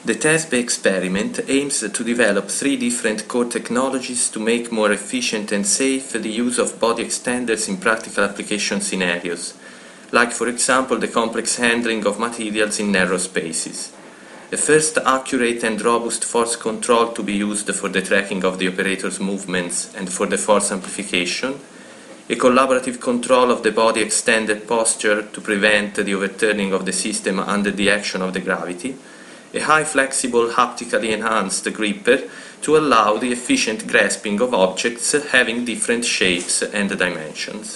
The TESB experiment aims to develop 3 different core technologies to make more efficient and safe the use of body extenders in practical application scenarios, like for example the complex handling of materials in narrow spaces. A first accurate and robust force control to be used for the tracking of the operator's movements and for the force amplification, a collaborative control of the body extended posture to prevent the overturning of the system under the action of the gravity, a high flexible haptically enhanced gripper to allow the efficient grasping of objects having different shapes and dimensions.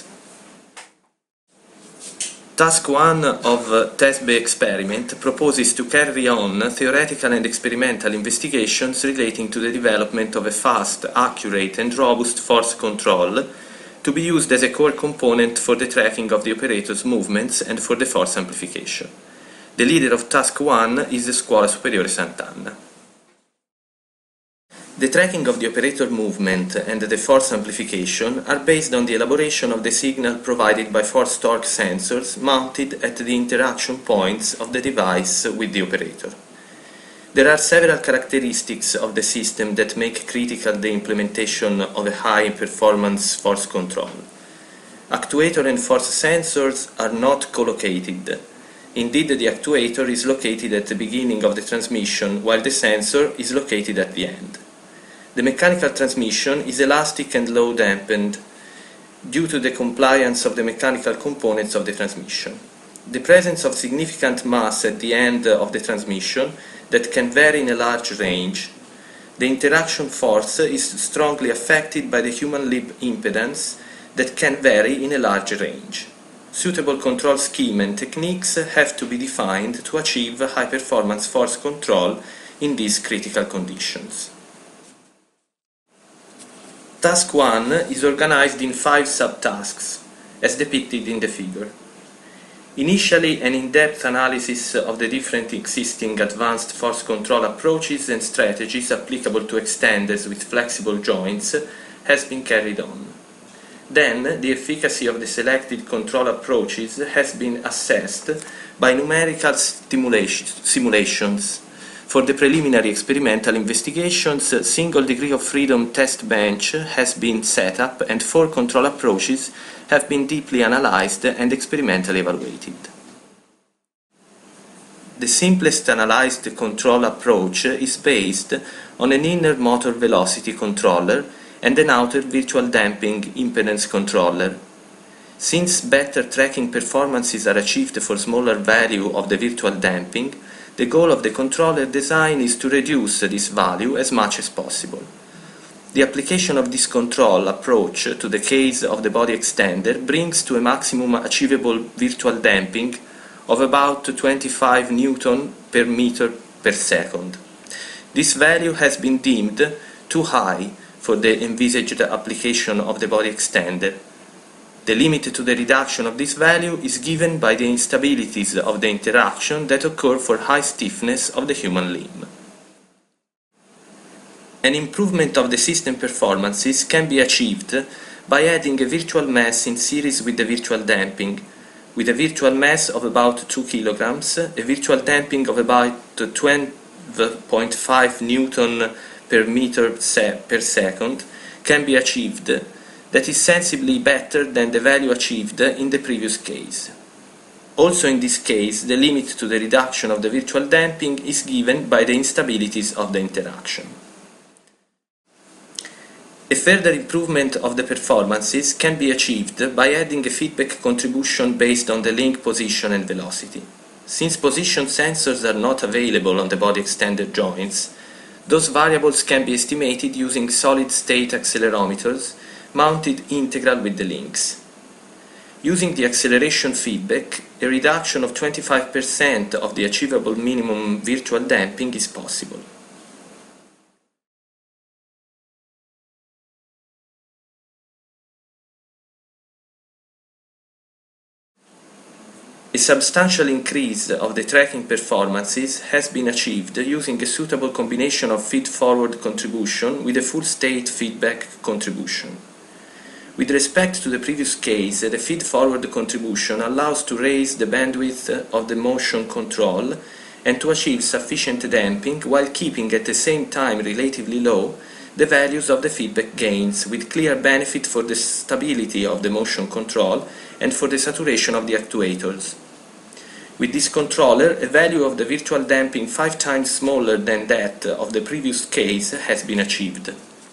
Task 1 of TESB experiment proposes to carry on theoretical and experimental investigations relating to the development of a fast, accurate and robust force control to be used as a core component for the tracking of the operator's movements and for the force amplification. The leader of Task 1 is the Scuola Superiore Sant'Anna. The tracking of the operator movement and the force amplification are based on the elaboration of the signal provided by force-torque sensors mounted at the interaction points of the device with the operator. There are several characteristics of the system that make critical the implementation of a high-performance force control. Actuator and force sensors are not co-located. Indeed, the actuator is located at the beginning of the transmission, while the sensor is located at the end. The mechanical transmission is elastic and low dampened due to the compliance of the mechanical components of the transmission. The presence of significant mass at the end of the transmission that can vary in a large range. The interaction force is strongly affected by the human limb impedance that can vary in a large range. Suitable control scheme and techniques have to be defined to achieve high-performance force control in these critical conditions. Task 1 is organized in 5 subtasks, as depicted in the figure. Initially, an in-depth analysis of the different existing advanced force control approaches and strategies applicable to extenders with flexible joints has been carried on. Then, the efficacy of the selected control approaches has been assessed by numerical simulations. For the preliminary experimental investigations, a single degree of freedom test bench has been set up and 4 control approaches have been deeply analyzed and experimentally evaluated. The simplest analyzed control approach is based on an inner motor velocity controller and an outer virtual damping impedance controller. Since better tracking performances are achieved for smaller value of the virtual damping, the goal of the controller design is to reduce this value as much as possible. The application of this control approach to the case of the body extender brings to a maximum achievable virtual damping of about 25 Newton per meter per second. This value has been deemed too high for the envisaged application of the body extender. The limit to the reduction of this value is given by the instabilities of the interaction that occur for high stiffness of the human limb. An improvement of the system performances can be achieved by adding a virtual mass in series with the virtual damping, with a virtual mass of about 2 kilograms, a virtual damping of about 12.5 Newton per meter per second can be achieved. That is sensibly better than the value achieved in the previous case. Also in this case, the limit to the reduction of the virtual damping is given by the instabilities of the interaction. A further improvement of the performances can be achieved by adding a feedback contribution based on the link position and velocity. Since position sensors are not available on the body extender joints, those variables can be estimated using solid-state accelerometers mounted integral with the links. Using the acceleration feedback, a reduction of 25% of the achievable minimum virtual damping is possible. A substantial increase of the tracking performances has been achieved using a suitable combination of feed-forward contribution with a full-state feedback contribution. With respect to the previous case, the feed-forward contribution allows to raise the bandwidth of the motion control and to achieve sufficient damping while keeping at the same time relatively low the values of the feedback gains, with clear benefit for the stability of the motion control and for the saturation of the actuators. With this controller, a value of the virtual damping 5 times smaller than that of the previous case has been achieved.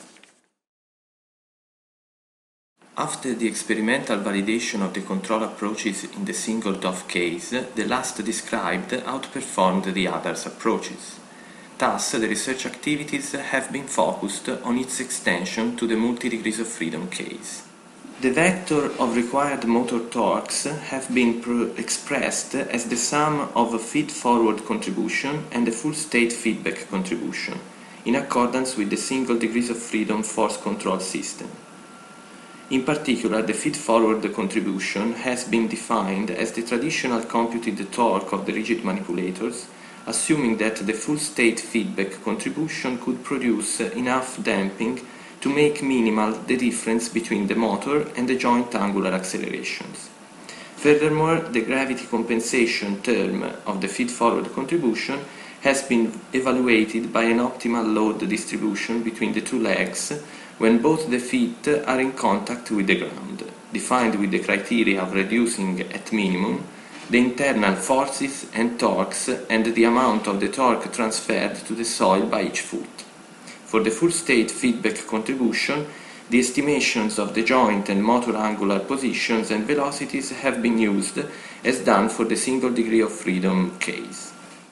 After the experimental validation of the control approaches in the single DOF case, the last described outperformed the others' approaches. Thus, the research activities have been focused on its extension to the multi-degrees of freedom case. The vector of required motor torques have been expressed as the sum of a feed-forward contribution and a full-state feedback contribution, in accordance with the single degrees of freedom force control system. In particular, the feed-forward contribution has been defined as the traditional computed torque of the rigid manipulators, assuming that the full-state feedback contribution could produce enough damping to make minimal the difference between the motor and the joint angular accelerations. Furthermore, the gravity compensation term of the feed-forward contribution has been evaluated by an optimal load distribution between the two legs when both the feet are in contact with the ground, defined with the criteria of reducing at minimum the internal forces and torques and the amount of the torque transferred to the soil by each foot. For the full-state feedback contribution, the estimations of the joint and motor angular positions and velocities have been used as done for the single degree of freedom case.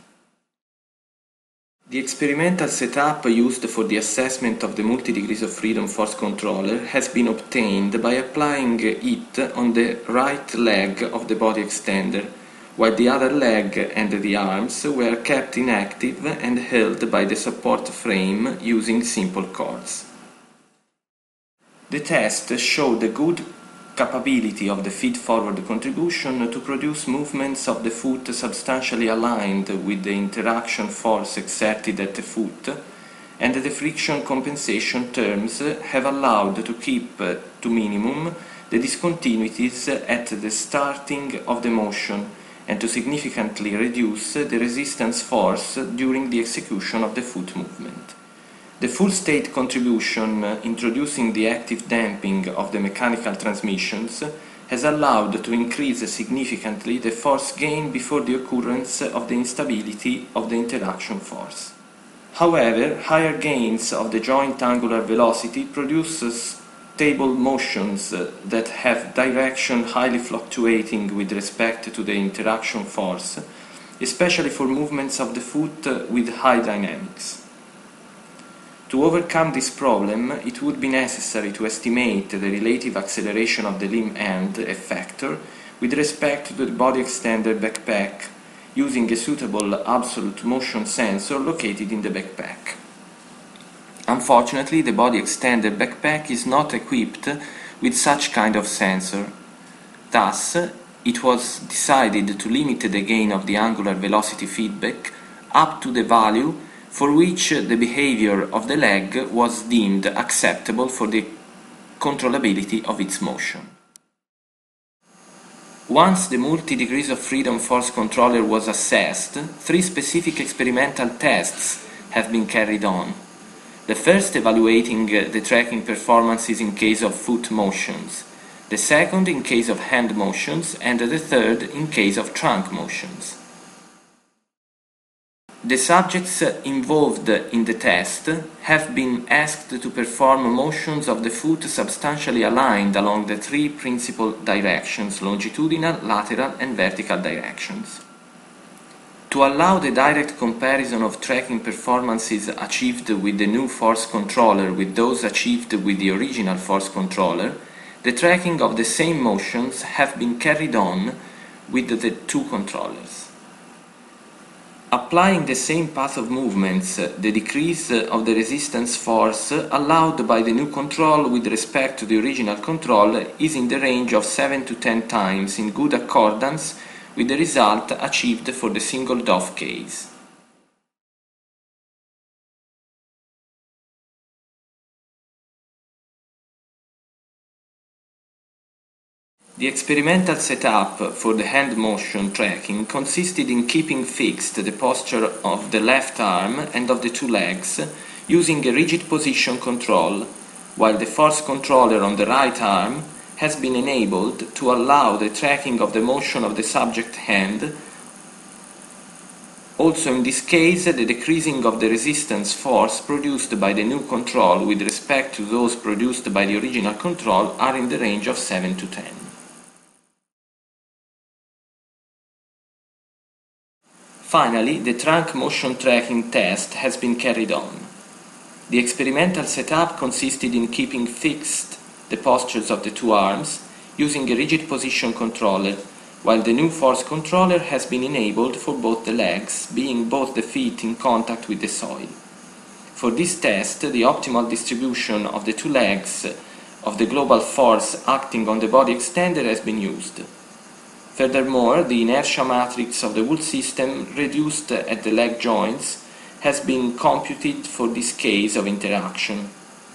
The experimental setup used for the assessment of the multi-degrees of freedom force controller has been obtained by applying it on the right leg of the body extender, while the other leg and the arms were kept inactive and held by the support frame using simple cords. The test showed a good capability of the feed-forward contribution to produce movements of the foot substantially aligned with the interaction force exerted at the foot, and the friction compensation terms have allowed to keep to minimum the discontinuities at the starting of the motion and to significantly reduce the resistance force during the execution of the foot movement. The full-state contribution, introducing the active damping of the mechanical transmissions, has allowed to increase significantly the force gain before the occurrence of the instability of the interaction force. However, higher gains of the joint angular velocity produce stable motions that have direction highly fluctuating with respect to the interaction force, especially for movements of the foot with high dynamics. To overcome this problem, it would be necessary to estimate the relative acceleration of the limb end effector with respect to the body extender backpack, using a suitable absolute motion sensor located in the backpack. Unfortunately, the body extender backpack is not equipped with such kind of sensor. Thus, it was decided to limit the gain of the angular velocity feedback up to the value for which the behavior of the leg was deemed acceptable for the controllability of its motion. Once the multi-degrees of freedom force controller was assessed, 3 specific experimental tests have been carried on. The first evaluating the tracking performances in case of foot motions, the second in case of hand motions, and the third in case of trunk motions. The subjects involved in the test have been asked to perform motions of the foot substantially aligned along the 3 principal directions: longitudinal, lateral, and vertical directions. To allow the direct comparison of tracking performances achieved with the new force controller with those achieved with the original force controller, the tracking of the same motions have been carried on with the 2 controllers. Applying the same path of movements, the decrease of the resistance force allowed by the new control with respect to the original control is in the range of 7 to 10 times, in good accordance with the result achieved for the single DOF case. The experimental setup for the hand motion tracking consisted in keeping fixed the posture of the left arm and of the two legs using a rigid position control, while the force controller on the right arm has been enabled to allow the tracking of the motion of the subject hand. Also in this case, the decreasing of the resistance force produced by the new control with respect to those produced by the original control are in the range of 7 to 10. Finally, the trunk motion tracking test has been carried on. The experimental setup consisted in keeping fixed the postures of the two arms using a rigid position controller, while the new force controller has been enabled for both the legs, being both the feet in contact with the soil. For this test, the optimal distribution of the two legs of the global force acting on the body extender has been used. Furthermore, the inertia matrix of the whole system reduced at the leg joints has been computed for this case of interaction.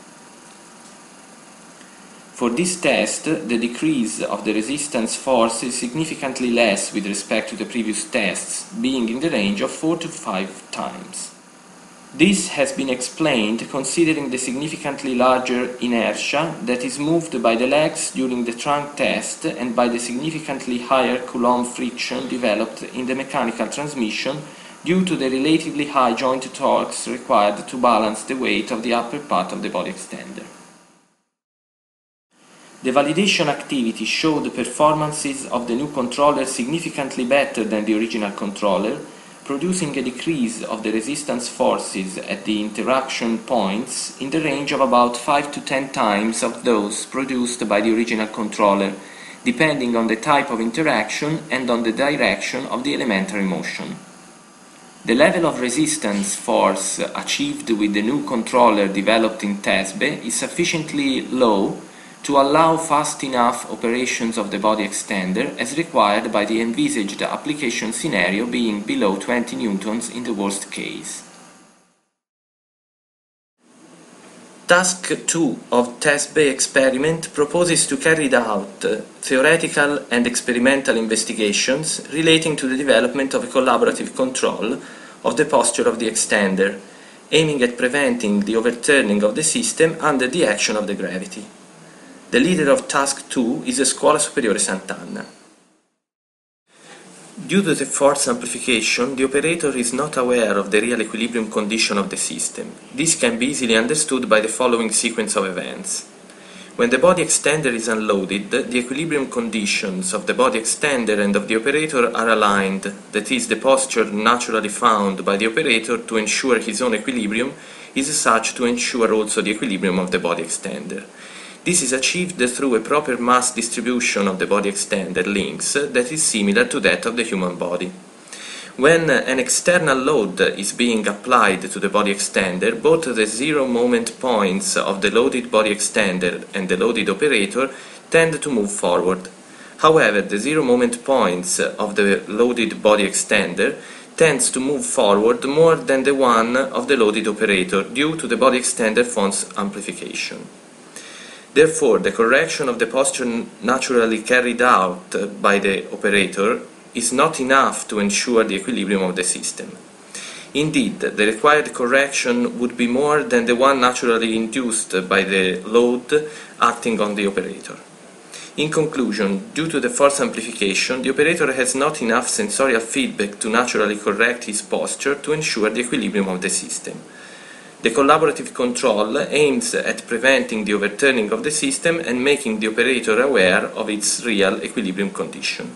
For this test, the decrease of the resistance force is significantly less with respect to the previous tests, being in the range of 4 to 5 times. This has been explained considering the significantly larger inertia that is moved by the legs during the trunk test and by the significantly higher Coulomb friction developed in the mechanical transmission due to the relatively high joint torques required to balance the weight of the upper part of the body extender. The validation activity showed the performances of the new controller significantly better than the original controller, producing a decrease of the resistance forces at the interaction points in the range of about 5 to 10 times of those produced by the original controller, depending on the type of interaction and on the direction of the elementary motion. The level of resistance force achieved with the new controller developed in TESBE is sufficiently low to allow fast enough operations of the body extender as required by the envisaged application scenario being below 20 newtons in the worst case. Task 2 of TESBE experiment proposes to carry out theoretical and experimental investigations relating to the development of a collaborative control of the posture of the extender, aiming at preventing the overturning of the system under the action of the gravity. The leader of Task 2 is the Scuola Superiore Sant'Anna. Due to the force amplification, the operator is not aware of the real equilibrium condition of the system. This can be easily understood by the following sequence of events. When the body extender is unloaded, the equilibrium conditions of the body extender and of the operator are aligned, that is, the posture naturally found by the operator to ensure his own equilibrium is such to ensure also the equilibrium of the body extender. This is achieved through a proper mass distribution of the body extender links that is similar to that of the human body. When an external load is being applied to the body extender, both the zero moment points of the loaded body extender and the loaded operator tend to move forward. However, the zero moment points of the loaded body extender tends to move forward more than the one of the loaded operator due to the body extender force amplification. Therefore, the correction of the posture naturally carried out by the operator is not enough to ensure the equilibrium of the system. Indeed, the required correction would be more than the one naturally induced by the load acting on the operator. In conclusion, due to the force amplification, the operator has not enough sensorial feedback to naturally correct his posture to ensure the equilibrium of the system. The collaborative control aims at preventing the overturning of the system and making the operator aware of its real equilibrium condition.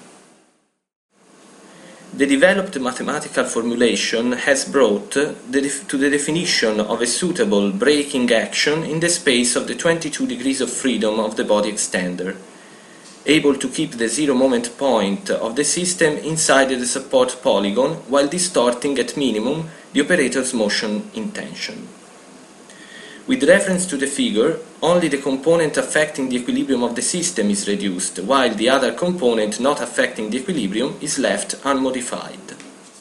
The developed mathematical formulation has brought to the definition of a suitable braking action in the space of the 22 degrees of freedom of the body extender, able to keep the zero moment point of the system inside the support polygon while distorting at minimum the operator's motion intention. With reference to the figure, only the component affecting the equilibrium of the system is reduced, while the other component not affecting the equilibrium is left unmodified.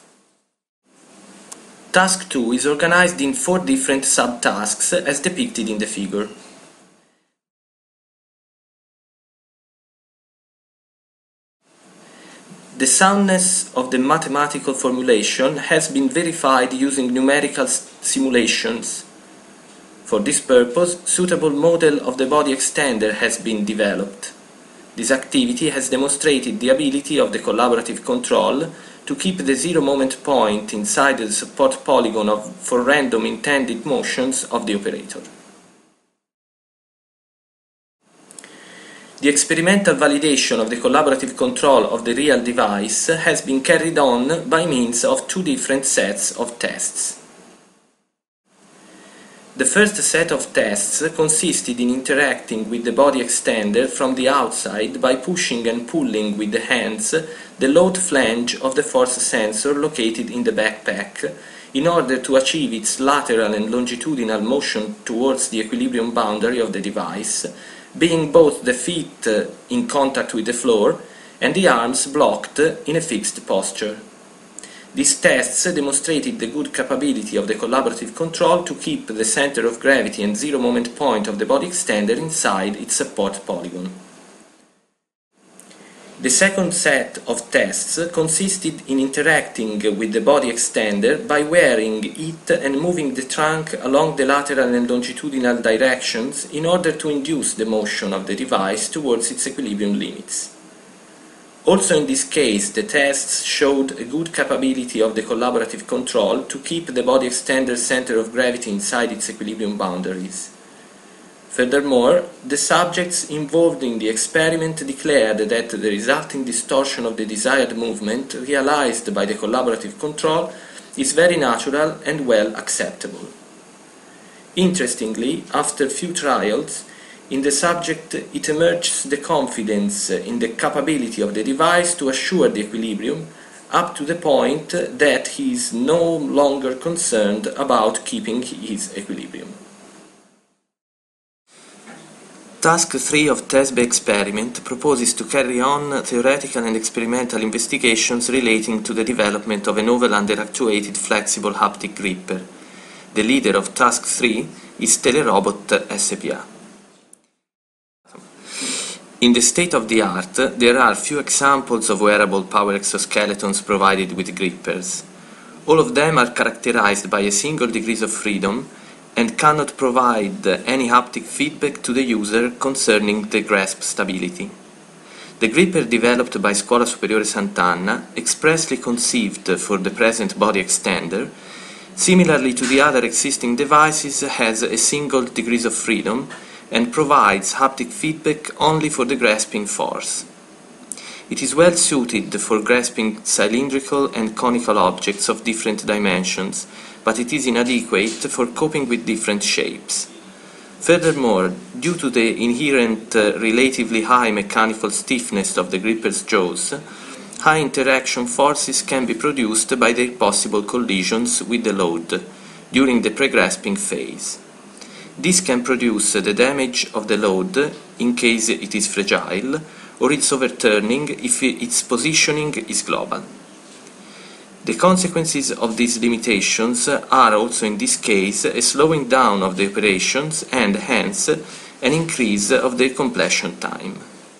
Task 2 is organized in 4 different subtasks as depicted in the figure. The soundness of the mathematical formulation has been verified using numerical simulations. For this purpose, suitable model of the body extender has been developed. This activity has demonstrated the ability of the collaborative control to keep the zero moment point inside the support polygon for random intended motions of the operator. The experimental validation of the collaborative control of the real device has been carried on by means of two different sets of tests. The first set of tests consisted in interacting with the body extender from the outside by pushing and pulling with the hands the load flange of the force sensor located in the backpack in order to achieve its lateral and longitudinal motion towards the equilibrium boundary of the device, being both the feet in contact with the floor and the arms blocked in a fixed posture. These tests demonstrated the good capability of the collaborative control to keep the center of gravity and zero moment point of the body extender inside its support polygon. The second set of tests consisted in interacting with the body extender by wearing it and moving the trunk along the lateral and longitudinal directions in order to induce the motion of the device towards its equilibrium limits. Also in this case, the tests showed a good capability of the collaborative control to keep the body extender center of gravity inside its equilibrium boundaries. Furthermore, the subjects involved in the experiment declared that the resulting distortion of the desired movement realized by the collaborative control is very natural and well acceptable. Interestingly, after few trials, in the subject it emerges the confidence in the capability of the device to assure the equilibrium up to the point that he is no longer concerned about keeping his equilibrium. Task 3 of TESB experiment proposes to carry on theoretical and experimental investigations relating to the development of a novel underactuated flexible haptic gripper. The leader of Task 3 is Telerobot SPA. In the state-of-the-art, there are few examples of wearable power exoskeletons provided with grippers. All of them are characterized by a single degree of freedom and cannot provide any haptic feedback to the user concerning the grasp stability. The gripper developed by Scuola Superiore Sant'Anna, expressly conceived for the present body extender, similarly to the other existing devices, has a single degree of freedom and provides haptic feedback only for the grasping force. It is well suited for grasping cylindrical and conical objects of different dimensions, but it is inadequate for coping with different shapes. Furthermore, due to the inherent relatively high mechanical stiffness of the gripper's jaws, high interaction forces can be produced by their possible collisions with the load during the pre-grasping phase. This can produce the damage of the load in case it is fragile, or its overturning if its positioning is global. The consequences of these limitations are also in this case a slowing down of the operations and hence an increase of their completion time.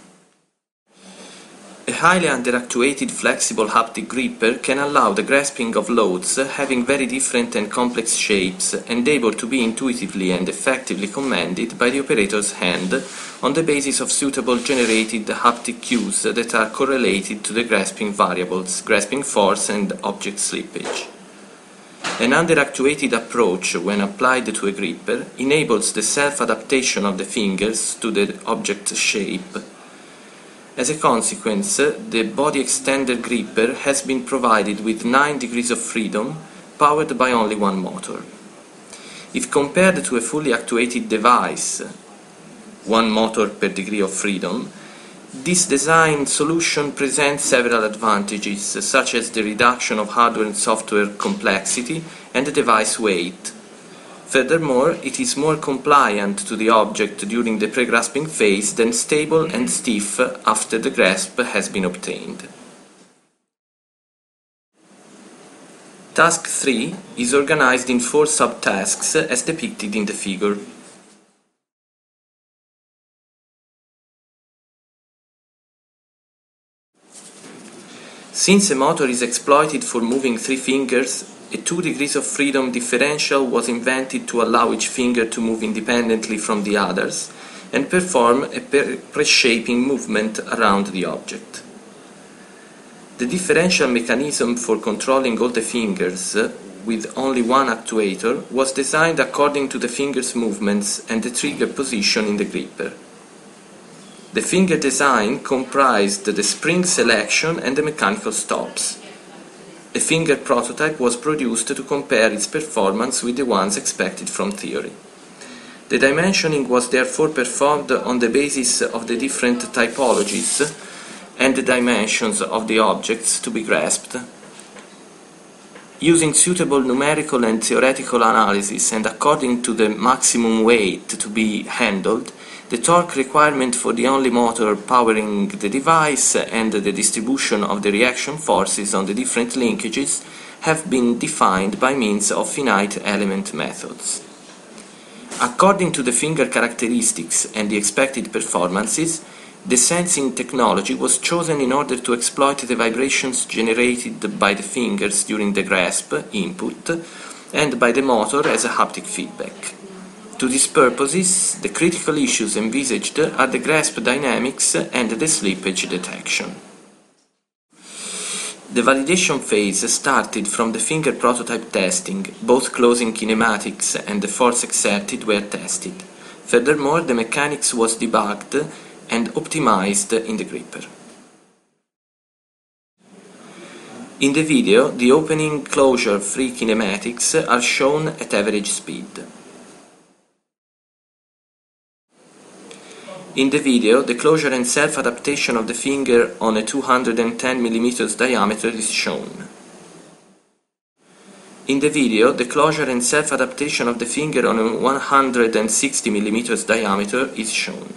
A highly underactuated flexible haptic gripper can allow the grasping of loads having very different and complex shapes and able to be intuitively and effectively commanded by the operator's hand on the basis of suitable generated haptic cues that are correlated to the grasping variables, grasping force and object slippage. An underactuated approach, when applied to a gripper, enables the self-adaptation of the fingers to the object shape. As a consequence, the body extender gripper has been provided with 9 degrees of freedom, powered by only one motor. If compared to a fully actuated device, 1 motor per degree of freedom, this design solution presents several advantages, such as the reduction of hardware and software complexity and the device weight. Furthermore, it is more compliant to the object during the pre-grasping phase than stable and stiff after the grasp has been obtained. Task 3 is organized in 4 subtasks as depicted in the figure. Since a motor is exploited for moving three fingers, a 2 degrees of freedom differential was invented to allow each finger to move independently from the others and perform a pre-shaping movement around the object. The differential mechanism for controlling all the fingers with only one actuator was designed according to the finger's movements and the trigger position in the gripper. The finger design comprised the spring selection and the mechanical stops. A finger prototype was produced to compare its performance with the ones expected from theory. The dimensioning was therefore performed on the basis of the different typologies and the dimensions of the objects to be grasped. Using suitable numerical and theoretical analysis and according to the maximum weight to be handled, the torque requirement for the only motor powering the device and the distribution of the reaction forces on the different linkages have been defined by means of finite element methods. According to the finger characteristics and the expected performances, the sensing technology was chosen in order to exploit the vibrations generated by the fingers during the grasp input and by the motor as a haptic feedback. To these purposes, the critical issues envisaged are the grasp dynamics and the slippage detection. The validation phase started from the finger prototype testing. Both closing kinematics and the force exerted were tested. Furthermore, the mechanics was debugged and optimized in the gripper. In the video, the opening-closure free kinematics are shown at average speed. In the video, the closure and self-adaptation of the finger on a 210 mm diameter is shown. In the video, the closure and self-adaptation of the finger on a 160 mm diameter is shown.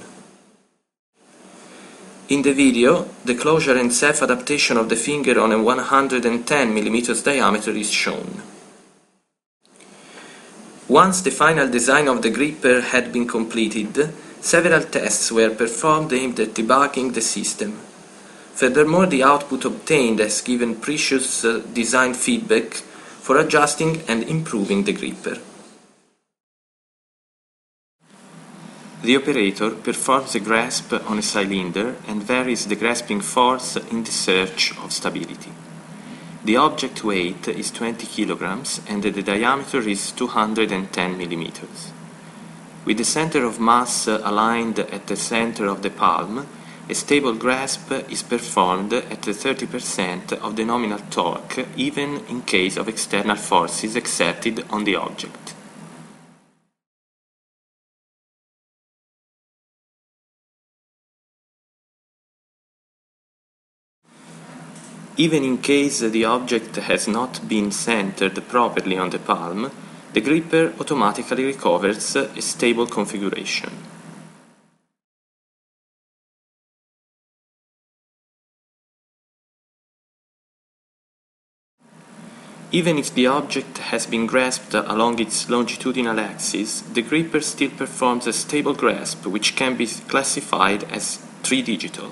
In the video, the closure and self-adaptation of the finger on a 110 mm diameter is shown. Once the final design of the gripper had been completed, several tests were performed aimed at debugging the system. Furthermore, the output obtained has given precious design feedback for adjusting and improving the gripper. The operator performs a grasp on a cylinder and varies the grasping force in the search of stability. The object weight is 20 kilograms and the diameter is 210 millimeters. With the center of mass aligned at the center of the palm, a stable grasp is performed at 30% of the nominal torque, even in case of external forces exerted on the object. Even in case the object has not been centered properly on the palm, the gripper automatically recovers a stable configuration. Even if the object has been grasped along its longitudinal axis, the gripper still performs a stable grasp, which can be classified as 3-digital.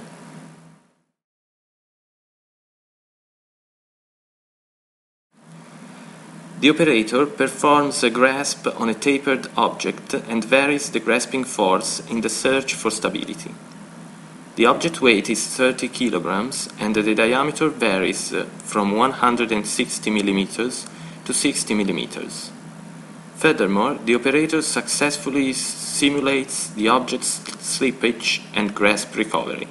The operator performs a grasp on a tapered object and varies the grasping force in the search for stability. The object weight is 30 kilograms and the diameter varies from 160 millimeters to 60 millimeters. Furthermore, the operator successfully simulates the object's slippage and grasp recovery.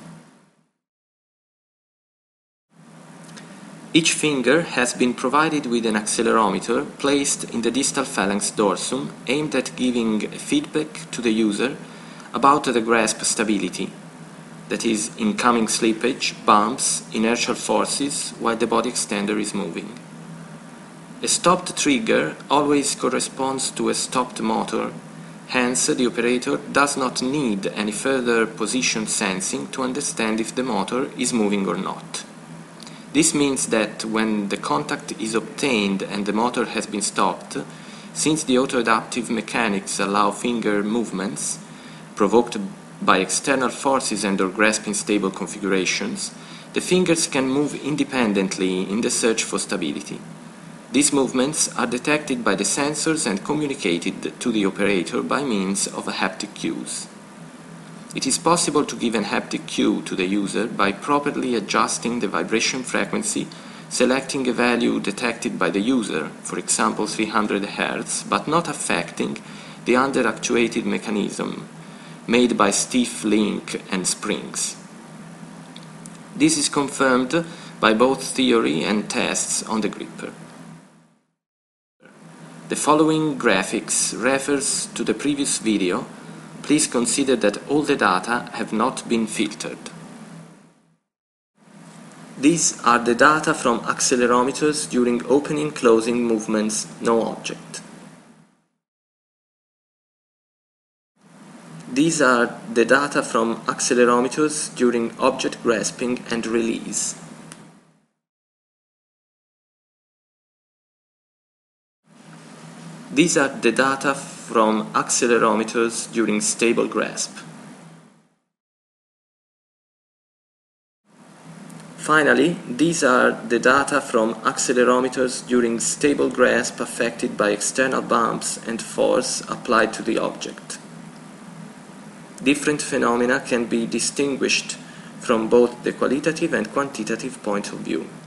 Each finger has been provided with an accelerometer placed in the distal phalanx dorsum aimed at giving feedback to the user about the grasp stability, that is, incoming slippage, bumps, inertial forces while the body extender is moving. A stopped trigger always corresponds to a stopped motor, hence the operator does not need any further position sensing to understand if the motor is moving or not. This means that when the contact is obtained and the motor has been stopped, since the autoadaptive mechanics allow finger movements provoked by external forces and/or grasping stable configurations, The fingers can move independently in the search for stability. These movements are detected by the sensors and communicated to the operator by means of haptic cues. It is possible to give an haptic cue to the user by properly adjusting the vibration frequency, selecting a value detected by the user, for example 300 Hz, but not affecting the under-actuated mechanism made by stiff link and springs. This is confirmed by both theory and tests on the gripper. The following graphics refers to the previous video. Please consider that all the data have not been filtered. These are the data from accelerometers during opening-closing movements, no object. These are the data from accelerometers during object grasping and release. These are the data from accelerometers during stable grasp. Finally, these are the data from accelerometers during stable grasp affected by external bumps and force applied to the object. Different phenomena can be distinguished from both the qualitative and quantitative point of view.